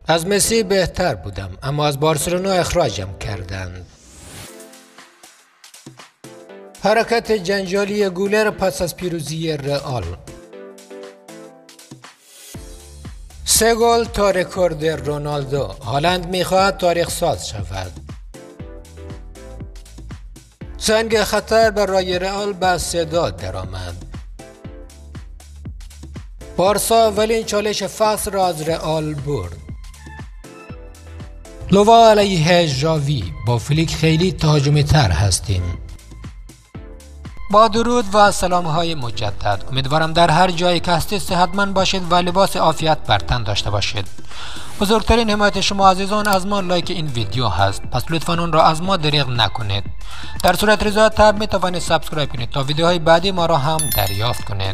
از مسی بهتر بودم اما از بارسلونا اخراجم کردند. حرکت جنجالی گولر پس از پیروزی رئال. 3 گل تا رکورد رونالدو. هالند میخواهد تاریخ ساز شود. زنگ خطر برای رئال به صدا درآمد. بارسا اولین چالش فصل را از رئال برد. لوا علیه ژاوی. با فلیک خیلی تهاجمی تر هستیم. با درود و سلام‌های مجدد. امیدوارم در هر جایی که هستید صحتمند باشید و لباس عافیت بر تن داشته باشید. بزرگترین حمایت شما عزیزان از ما لایک این ویدیو هست، پس لطفاً اون را از ما دریغ نکنید. در صورت رضایت طلب می‌توانید سابسکرایب کنید تا ویدیوهای بعدی ما را هم دریافت کنید.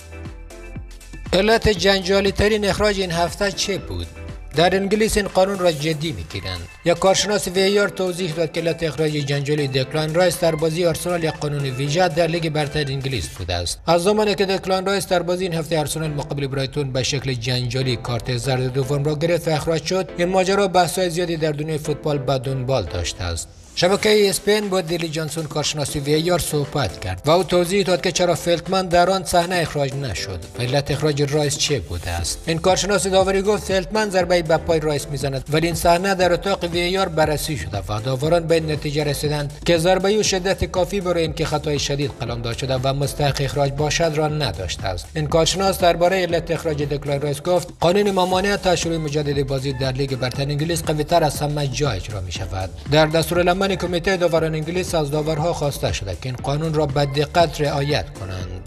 علت جنجالی ترین اخراج این هفته چه بود؟ در انگلیس این قانون را جدی میگیرند. یک کارشناس ویار توضیح داد که علت اخراج جنجالی دکلان رایس در بازی آرسنال یک قانون ویژه در لیگ برتر انگلیس بوده است. از زمانی که دکلان رایس در بازی این هفته آرسنال مقابل برایتون به شکل جنجالی کارت زرد دوم را گرفت و اخراج شد، این ماجرا بحث‌های زیادی در دنیای فوتبال به دنبال داشته است. شبکه اسپین با دیلی جانسون کارشناس ویار صحبت کرد و او توضیح داد که چرا فلتمن در آن صحنه اخراج نشد و علت اخراج رایس چه بوده است. این کارشناس داوری گفت فلتمن ضربه به پای رایس میزند ولی این صحنه در اتاق ویار بررسی شده و داوران به نتیجه رسیدند که ضربه و شدت کافی برای اینکه خطای شدید قلمداد شده و مستحق اخراج باشد را نداشته است. این کارشناس درباره علت اخراج دکلان رایس گفت قانون ممانعت تا شروع مجدد بازی در لیگ برتر انگلیس قوی‌تر از همه جا اجرا می شود. در دستورالعمل کمیته داوران انگلیس از داورها خواسته شده که این قانون را به دقت رعایت کنند.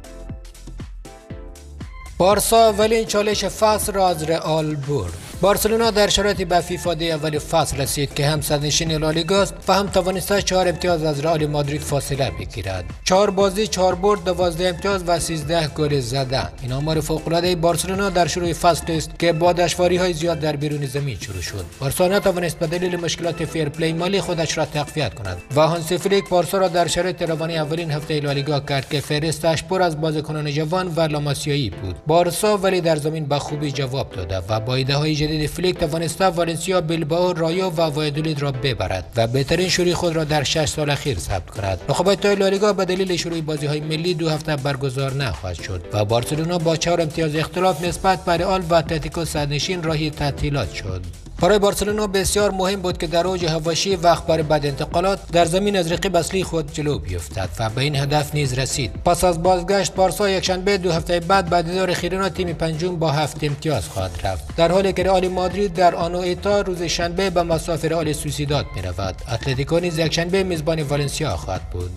بارسا اولین چالش فصل را از رئال برد. بارسلونا در شرایطی به فیفا دی اول فصل رسید که هم صدرنشین لالیگا است و هم توانسته 4 امتیاز از رئال مادرید فاصله بگیرد. 4 بازی 4 برد، 12 امتیاز و 13 گل زده. این آمار فوق‌العاده بارسلونا در شروع فصل است که با دشواری‌های زیاد در بیرون زمین شروع شد. بارسا نتوانست به دلیل مشکلات فیرپلی مالی خودش را تقویت کند و هانسی فلیک بارسا را در شرایط روانی اولین هفته لالیگا کرد که فهرستش پر از بازیکنان جوان و لاماسیایی بود. بارسا ولی در زمین به خوبی جواب داده و با ایده‌های جدید فلیک توانسته والنسیا، بیلبائو، رایو و وایادولید را ببرد و بهترین شروع خود را در 6 سال اخیر ثبت کند. رقابت‌های لالیگا به دلیل شروع بازی‌های ملی 2 هفته برگزار نخواهد شد و بارسلونا با 4 امتیاز اختلاف نسبت به رئال و اتلتیکو صدرنشین راهی تعطیلات شد. برای بارسلونا بسیار مهم بود که در اوج حواشی و اخبار بعد انتقالات در زمین از رقیب اصلی خود جلو بیفتد و به این هدف نیز رسید. پس از بازگشت بارسا یکشنبه 2 هفته بعد به دیدار خیرنا تیم پنجم با 7 امتیاز خواهد رفت، در حالی که رئال مادرید در آنوئتا روز شنبه به مصاف رئال سوسیداد می‌رود. اتلتیکو نیز یکشنبه میزبان والنسیا خواهد بود.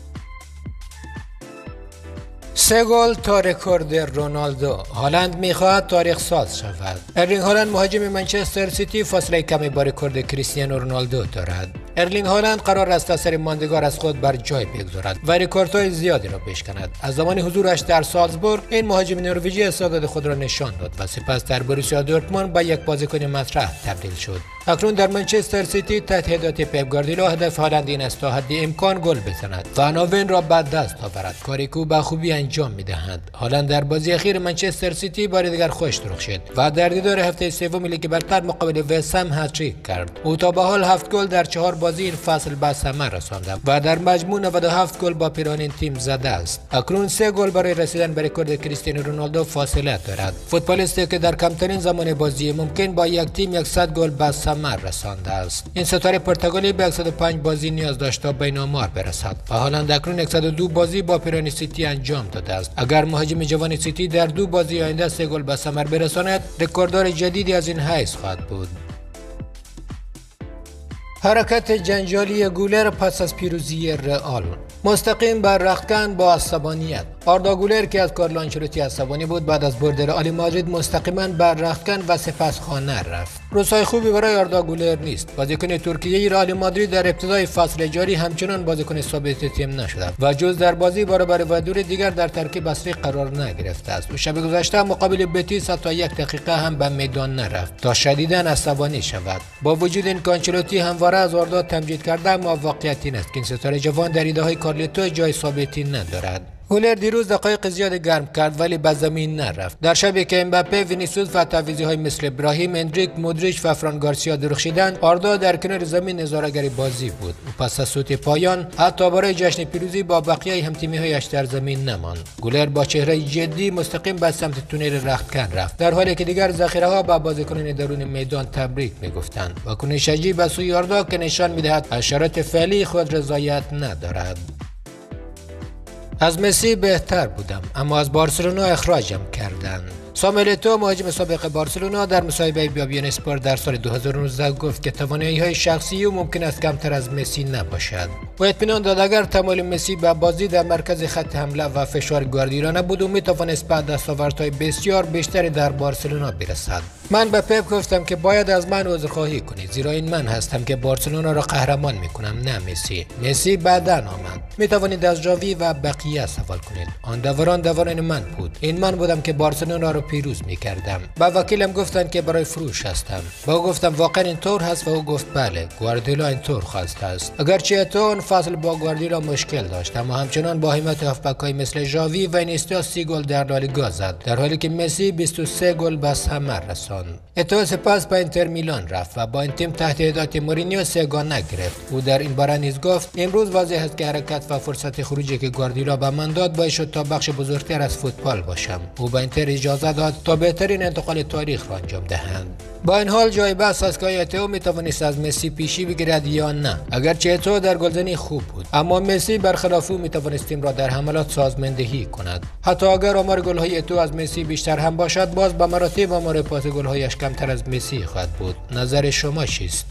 3 گل تا رکورد رونالدو. هالند میخواهد تاریخ ساز شود. ارلینگ هالند مهاجم منچستر سیتی فاصله کمی با رکورد کریستیانو رونالدو دارد. ارلینگ هالند قرار است اثر ماندگار از خود بر جای بگذارد و رکوردهای زیادی را بشکند. از زمان حضورش در سالزبورگ این مهاجم نروژی استعداد خود را نشان داد و سپس در بروسیا دورتموند به یک بازیکن مطرح تبدیل شد. اکنون در منچستر سیتی تحت هدایت پپ گواردیولا هدف هالند این است تا حد امکان گل بزند و عناوین را به دست آورد، کاری که به خوبی انجام میدهند. هالند در بازی اخیر منچستر سیتی بار دیگر خوش درخ شد و در دیدار هفته سوم لیگ برتر مقابل وستهم هتریک کرد. او تا به حال 7 گل در 4 بازی این فصل به ثمر رسانده و در مجموع 97 گل با پیران این تیم زده است. اکنون 3 گل برای رسیدن به رکورد کریستیانو رونالدو فاصله دارد. فوتبالیستی که در کمترین زمان بازی ممکن با یک تیم 100 گل به ثمر رسانده است. این ستاره پرتغالی به 105 بازی نیاز داشت تا به این آمار برسد و هالند اکنون 102 بازی با پیران سیتی انجام داده است. اگر مهاجم جوان سیتی در 2 بازی آینده 3 گل به ثمر برساند، رکورددار جدیدی از این حیث خواهد بود. حرکت جنجالی گولر پس از پیروزی رئال. مستقیم بر رختکن با عصبانیت. آردا گولر که از کارلو آنچلوتی عصبانی بود بعد از برد رئال مادرید مستقیما بر رختکن و سپس خانه رفت. روزهای خوبی برای آردا گولر نیست. بازیکن ترکیه‌ای رئال مادرید در ابتدای فصل جاری همچنان بازیکن ثابت تیم نشده و جز در بازی برابر وادور دیگر در ترکیب اصلی قرار نگرفته است. و شب گذشته مقابل بتیس تا 1 دقیقه هم به میدان نرفت تا شدیداً عصبانی شود. با وجود این که آنچلوتی همواره از آردا تمجید کرده، موفقیتی نیست که این ستاره جوان در ایده‌های کارلیتو جای ثابتی ندارد. گولر دیروز دقایق زیاد گرم کرد ولی به زمین نرفت. در شبی که امباپه، وینیسیوس و تعویضی‌های مثل ابراهیم، اندریک، مودریچ و فران گارسیا درخشیدند، آردا در کنار زمین نظاره‌گر بازی بود. و پس از سوت پایان حتی برای جشن پیروزی با بقیه هم‌تیمی‌هایش در زمین نماند. گولر با چهره جدی مستقیم به سمت تونل رختکن رفت، در حالی که دیگر ذخیره‌ها به بازیکنان درون میدان تبریک می‌گفتند. واکنش عجیب به سوی آردا که نشان می‌دهد از شرایط فعلی خود رضایت ندارد. از مسی بهتر بودم، اما از بارسلونا اخراجم کردند. ساموئل ایتو، مهاجم سابق بارسلونا، در مصاحبه با بیان اسپورت در سال 2019 گفت که توانایی‌های شخصی او ممکن است کمتر از مسی نباشد. و اطمینان داد اگر تمایل مسی به بازی در مرکز خط حمله و فشار گواردیولا نبود، او می‌توانست به دستاوردهای بسیار بیشتری در بارسلونا برسد. من به پپ گفتم که باید از من عذرخواهی کنید، زیرا این من هستم که بارسلونا را قهرمان می‌کنم، نه مسی. مسی بعداً آمد. می‌توانید از ژاوی و بقیه سوال کنید. آن دوران من بود. این من بودم که بارسلونا را پیروز می‌کردم. با وکیلم گفتند که برای فروش هستم. با او گفتم واقعا اینطور هست و او گفت بله، گواردیولا اینطور خواسته است. اگرچه ایتو فصل با گواردیولا مشکل داشت، اما همچنان با همت هافبک‌های مثل ژاوی و اینیستا 30 گل در لالیگا زد، در حالی که مسی 23 گل به ثمر رساند. ایتو سپس به اینتر میلان رفت و با این تیم تحت هدایت مورینیو 3 گانه گرفت. او در این باره نیز گفت امروز واضح است که حرکت و فرصت خروجی که گواردیولا به من داد باعث شد تا بخش بزرگتر از فوتبال باشم. او به اینتر اجازه داد تا بهترین انتقال تاریخ را انجام دهند. با این حال جای بحث است که آیا ایتو میتوانست از مسی پیشی بگیرد یا نه. اگرچه ایتو در گلزنی خوب بود، اما مسی برخلاف او میتوانست تیم را در حملات سازماندهی کند. حتی اگر آمار گل‌های ایتو از مسی بیشتر هم باشد، باز به مراتب آمار پاس گل‌هایش کمتر از مسی خواهد بود. نظر شما چیست؟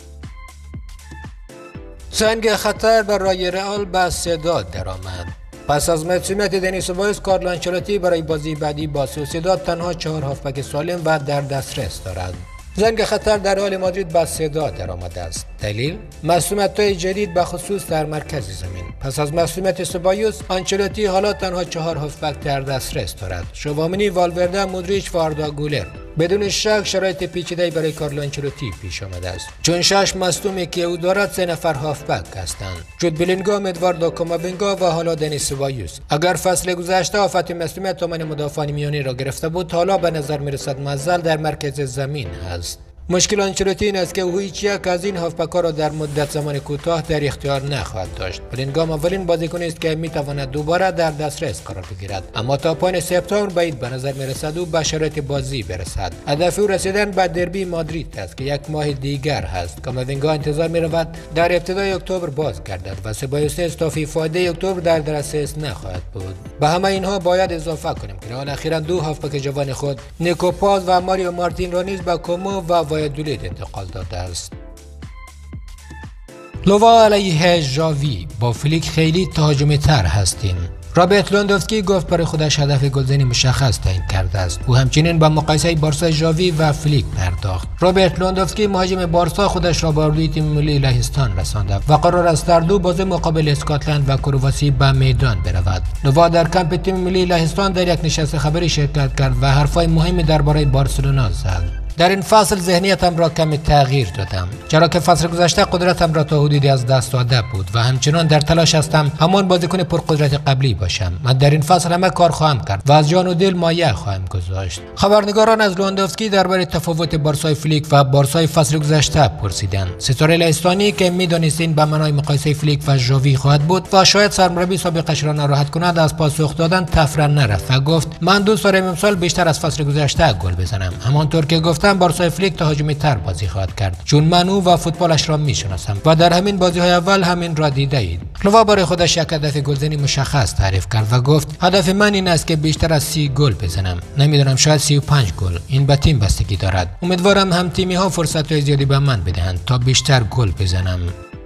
زنگ خطر برای رئال به صدا درآمد. پس از مسئولیت دنیس سبایوس، کارلو آنچلوتی برای بازی بعدی با سوسیداد تنها 4 هافبک سالم و در دسترس دارد. زنگ خطر در رئال مادرید به صدا درآمده است. دلیل؟ مسئولیت‌های جدید به خصوص در مرکز زمین. پس از مسئولیت سبایوس، آنچلوتی حالا تنها 4 هافبک در دسترس دارد: شوامنی، والورده، مودریچ و آردا گولر. بدون شک شرایط پیچیده‌ای برای کارلو آنچلوتی پیش آمده است، چون 6 مصدومی که او دارد 3 نفر هافبک هستند: جود بلینگام، ادواردو کاماوینگا و حالا دنیس سبایوس. اگر فصل گذشته آفت مصدومیت تومن مدافعان میانی را گرفته بود، حالا به نظر میرسد مزل در مرکز زمین است. مشکل آنچلوتی این است که او هیچ یک از این هافبک‌ها را در مدت زمان کوتاه در اختیار نخواهد داشت. بلینگام اولین بازیکنی است که میتواند دوباره در دسترس قرار بگیرد، اما تا پایان سپتامبر بعید به نظر میرسد او به شرایط بازی برسد. هدف او رسیدن به دربی مادرید است که 1 ماه دیگر هست. کاماوینگا انتظار می‌رود در ابتدای اکتبر بازگردد و سبایوس تا فیفاده اکتبر در دسترس نخواهد بود. به همه اینها باید اضافه کنیم که رئال اخیراً 2 هافبک جوان خود، نیکو پاز و ماریو مارتین را نیز به کومو و وایادولید انتقال داده است. لوا علیه ژاوی: با فلیک خیلی تهاجمی تر هستیم. رابرت لواندوفسکی گفت برای خودش هدف گلزنی مشخص تعیین کرده است. او همچنین با مقایسه بارسا ژاوی و فلیک پرداخت. رابرت لواندوفسکی مهاجم بارسا خودش را به اردوی تیم ملی لهستان رسانده و قرار است در 2 بازی مقابل اسکاتلند و کرواسی به میدان برود. لوا در کمپ تیم ملی لهستان در یک نشست خبری شرکت کرد و حرفای مهمی درباره بارسلونا زد. در این فصل ذهنیتم را کمی تغییر دادم، چرا که فصل گذشته قدرتم را تا حدودی از دست داده بود و همچنان در تلاش هستم همان بازیکن پرقدرت قبلی باشم. من در این فصل همه کار خواهم کرد و از جان و دل مایه خواهم گذاشت. خبرنگاران از لواندوفسکی درباره تفاوت بارسای فلیک و بارسای فصل گذشته پرسیدند. ستاره لهستانی که می‌دانست این به معنای مقایسه فلیک و ژاوی خواهد بود و شاید سرمربی سابقش را ناراحت کند، از پاسخ دادن تفره نرفت و گفت من دوست دارم امسال بیشتر از فصل گذشته گل بزنم. همانطور که گفتم بارسای فلیک تهاجمی تر بازی خواهد کرد، چون من او و فوتبالش را میشناسم و در همین بازی‌های اول همین را دیده اید. لوا برای خودش یک هدف گلزنی مشخص تعریف کرد و گفت هدف من این است که بیشتر از 30 گل بزنم. نمیدونم، شاید 35 گل. این به تیم بستگی دارد. امیدوارم هم تیمی‌ها فرصت‌های زیادی به من بدهند تا بیشتر گل بزنم.